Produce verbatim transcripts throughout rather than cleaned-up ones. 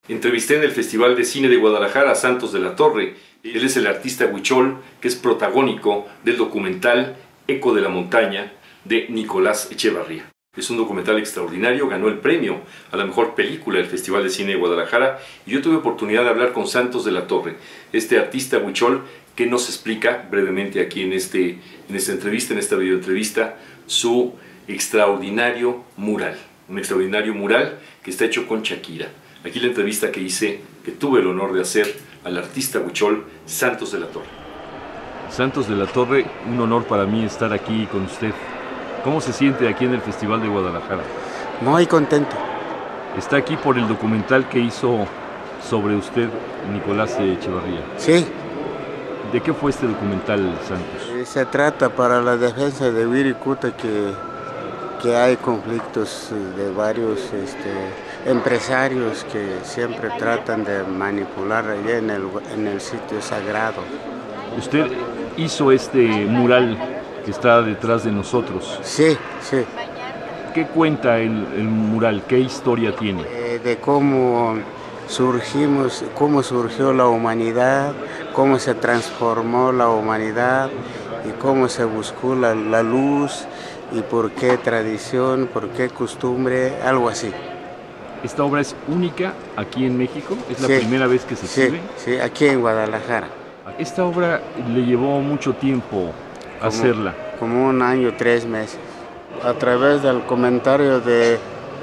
Entrevisté en el Festival de Cine de Guadalajara a Santos de la Torre. Él es el artista huichol que es protagónico del documental Eco de la Montaña de Nicolás Echevarría. Es un documental extraordinario, ganó el premio a la mejor película del Festival de Cine de Guadalajara y yo tuve oportunidad de hablar con Santos de la Torre, este artista huichol que nos explica brevemente aquí en, este, en esta entrevista, en esta videoentrevista, su extraordinario mural. Un extraordinario mural que está hecho con Shakira. Aquí la entrevista que hice, que tuve el honor de hacer al artista huichol Santos de la Torre. Santos de la Torre, un honor para mí estar aquí con usted. ¿Cómo se siente aquí en el Festival de Guadalajara? Muy contento. Está aquí por el documental que hizo sobre usted Nicolás Echevarría. Sí. ¿De qué fue este documental, Santos? Se trata para la defensa de Wirikuta que, que hay conflictos de varios este, empresarios que siempre tratan de manipular allá en el, en el sitio sagrado. Usted hizo este mural que está detrás de nosotros. Sí, sí. ¿Qué cuenta el, el mural? ¿Qué historia tiene? Eh, de cómo surgimos, cómo surgió la humanidad, cómo se transformó la humanidad y cómo se buscó la, la luz y por qué tradición, por qué costumbre, algo así. ¿Esta obra es única aquí en México? ¿Es la sí, primera vez que se sí, exhibe? Sí, aquí en Guadalajara. Esta obra le llevó mucho tiempo como, hacerla. Como un año, tres meses. A través del comentario de,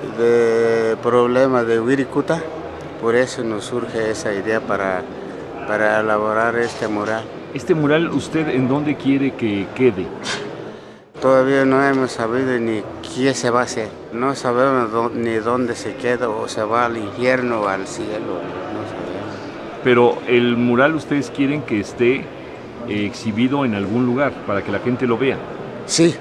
de problema de Wirikuta, por eso nos surge esa idea para, para elaborar este mural. ¿Este mural usted en dónde quiere que quede? Todavía no hemos sabido ni qué se va a hacer. No sabemos dó, ni dónde se queda, o se va al infierno o al cielo. No sabemos. Pero el mural ustedes quieren que esté eh, exhibido en algún lugar para que la gente lo vea. Sí.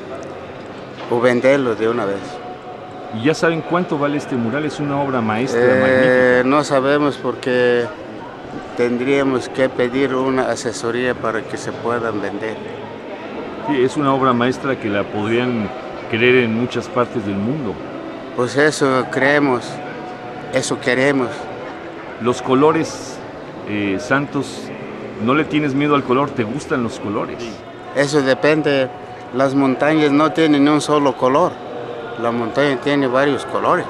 O venderlo de una vez. ¿Y ya saben cuánto vale este mural? Es una obra maestra, eh, magnífica. No sabemos porque tendríamos que pedir una asesoría para que se puedan vender. Sí, es una obra maestra que la podrían querer en muchas partes del mundo. Pues eso creemos, eso queremos. Los colores, eh, Santos, ¿no le tienes miedo al color? ¿Te gustan los colores? Eso depende. Las montañas no tienen un solo color. La montaña tiene varios colores.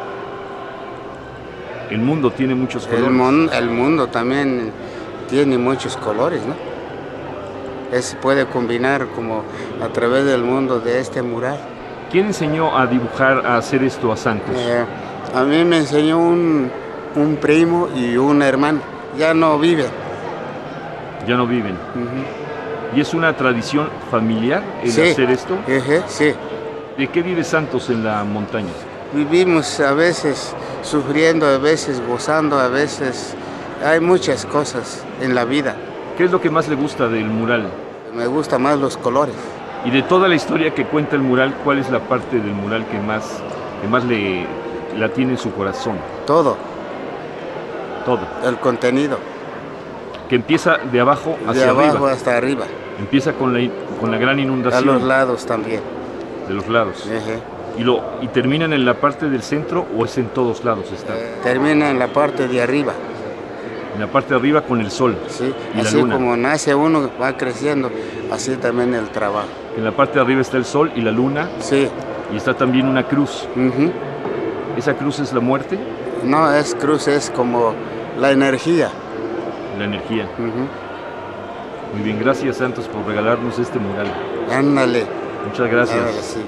El mundo tiene muchos colores. El, mon, el mundo también tiene muchos colores, ¿no? Se puede combinar como a través del mundo de este mural. ¿Quién enseñó a dibujar, a hacer esto a Santos? Eh, a mí me enseñó un, un primo y una hermana. Ya no viven. Ya no viven. Uh-huh. ¿Y es una tradición familiar el sí. hacer esto? Uh-huh, sí. ¿De qué vive Santos en la montaña? Vivimos a veces sufriendo, a veces gozando, a veces... Hay muchas cosas en la vida. ¿Qué es lo que más le gusta del mural? Me gustan más los colores. Y de toda la historia que cuenta el mural, ¿cuál es la parte del mural que más, que más le, la tiene en su corazón? Todo. Todo. El contenido. Que empieza de abajo hacia arriba. De abajo arriba. hasta arriba. Empieza con la, con la gran inundación. A los lados también. De los lados. Uh-huh. ¿Y, lo, ¿Y terminan en la parte del centro o es en todos lados? Está? Eh, termina en la parte de arriba. En la parte de arriba con el sol sí, y así la luna. Como nace uno, va creciendo, así también el trabajo. En la parte de arriba está el sol y la luna. Sí. Y está también una cruz. Uh-huh. ¿Esa cruz es la muerte? No, es cruz, es como la energía. La energía. Uh-huh. Muy bien, gracias Santos por regalarnos este mural. Ándale. Muchas gracias. Ándale, sí.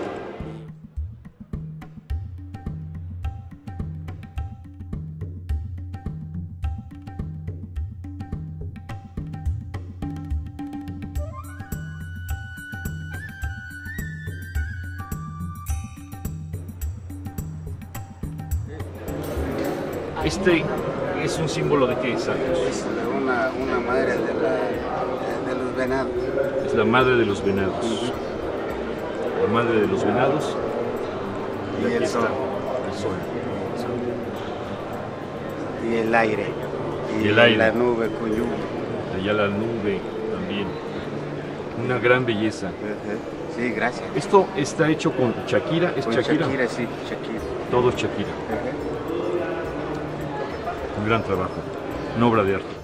Este es un símbolo de qué, Santos? Es una, una madre de, la, de, de los venados. Es la madre de los venados. Uh-huh. La madre de los venados. Y, y el, sol. el sol. Y el aire. Y, y el aire. La nube cuyú. Allá la nube también. Una gran belleza. Uh-huh. Sí, gracias. Esto está hecho con Shakira. ¿Es con Shakira? Shakira, sí, Shakira. Todo es Shakira. Uh-huh. un gran trabajo, una obra de arte.